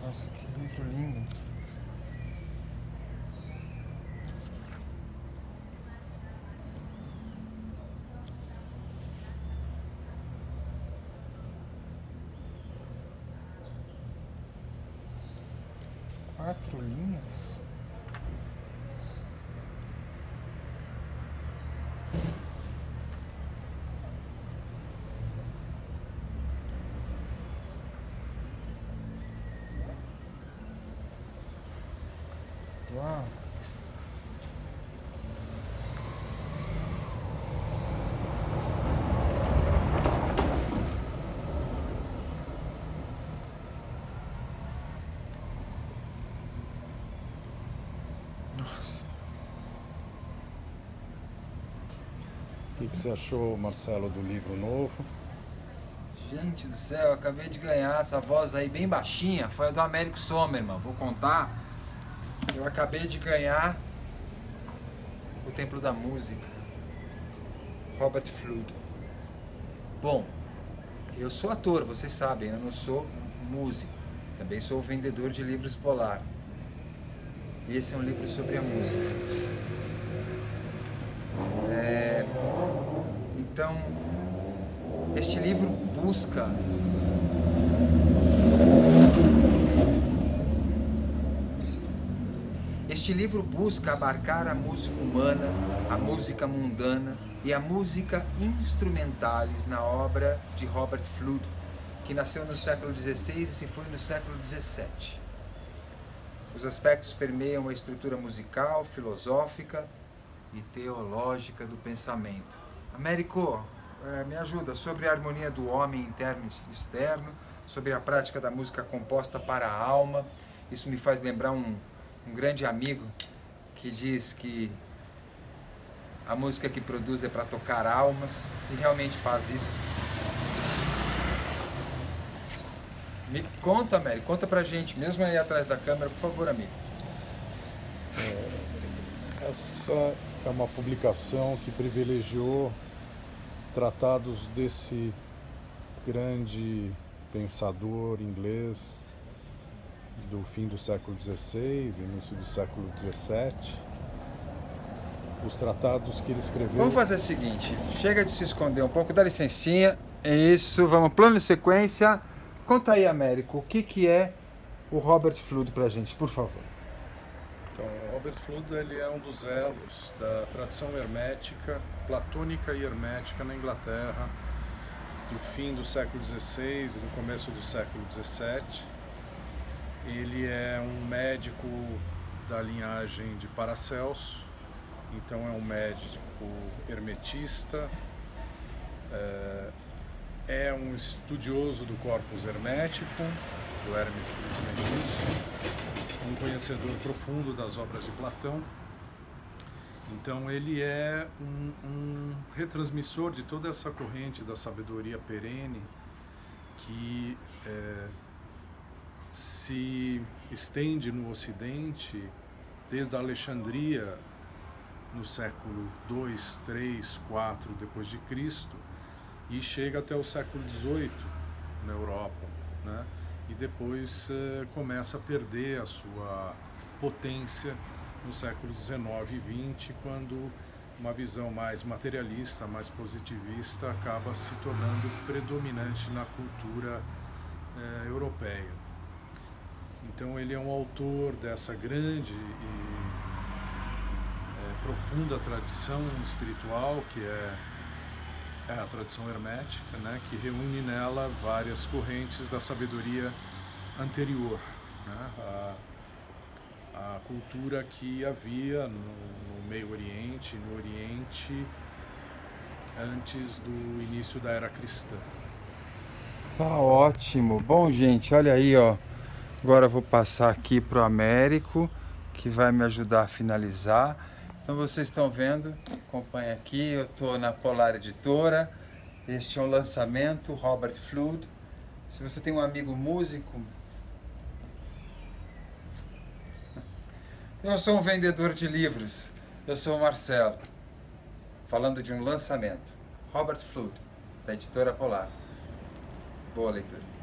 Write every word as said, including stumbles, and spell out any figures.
Nossa, que livro lindo. Quatro linhas? Uau! Nossa! O que, que você achou, Marcelo, do livro novo? Gente do céu, eu acabei de ganhar essa voz aí bem baixinha. Foi a do Américo Sommermann. Vou contar. Eu acabei de ganhar O Templo da Música, Robert Fludd. Bom, eu sou ator, vocês sabem, eu não sou músico. Também sou vendedor de livros polar. E esse é um livro sobre a música. É... Então, este livro busca Este livro busca abarcar a música humana, a música mundana e a música instrumentalis na obra de Robert Fludd, que nasceu no século dezesseis e se foi no século dezessete. Os aspectos permeiam a estrutura musical, filosófica e teológica do pensamento. Américo, eh, me ajuda sobre a harmonia do homem interno e externo, sobre a prática da música composta para a alma. Isso me faz lembrar um Um grande amigo que diz que a música que produz é para tocar almas, e realmente faz isso. Me conta, Mary, conta pra gente, mesmo aí atrás da câmera, por favor, amigo. É, essa é uma publicação que privilegiou tratados desse grande pensador inglês do fim do século dezesseis, início do século dezessete, os tratados que ele escreveu... Vamos fazer o seguinte, chega de se esconder um pouco, dá licencinha, é isso, vamos, plano de sequência. Conta aí, Américo, o que, que é o Robert Fludd pra gente, por favor. Então, o Robert Fludd, ele é um dos elos da tradição hermética, platônica e hermética na Inglaterra, do fim do século dezesseis e do começo do século dezessete. Ele é um médico da linhagem de Paracelso, então é um médico hermetista, é, é um estudioso do corpus hermético, do Hermes Trismegisto, um conhecedor profundo das obras de Platão. Então ele é um, um retransmissor de toda essa corrente da sabedoria perene que é, se estende no Ocidente desde a Alexandria no século dois, três, quatro depois de Cristo e chega até o século dezoito na Europa, né? E depois eh, começa a perder a sua potência no século dezenove e vinte, quando uma visão mais materialista, mais positivista acaba se tornando predominante na cultura eh, europeia. Então ele é um autor dessa grande e é, profunda tradição espiritual que é, é a tradição hermética, né, que reúne nela várias correntes da sabedoria anterior, né, a, a cultura que havia no, no Meio Oriente, no Oriente, antes do início da era cristã. Tá ótimo. Bom, gente, olha aí, ó. Agora eu vou passar aqui para o Américo, que vai me ajudar a finalizar. Então vocês estão vendo, acompanha aqui, eu estou na Polar Editora. Este é um lançamento, Robert Fludd. Se você tem um amigo músico... Eu sou um vendedor de livros, eu sou o Marcelo, falando de um lançamento, Robert Fludd, da Editora Polar. Boa leitura.